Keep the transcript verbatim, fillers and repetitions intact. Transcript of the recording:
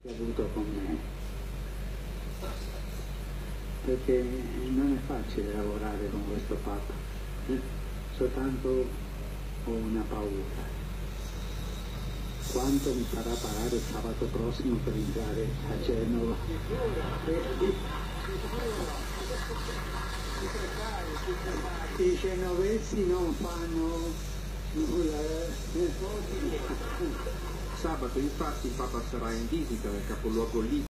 avuto con me, perché non è facile lavorare con questo Papa, soltanto ho una paura. Quanto mi farà pagare il sabato prossimo per entrare a Genova? I genovesi non fanno nulla. Sabato infatti il Papa sarà in visita nel capoluogo libico.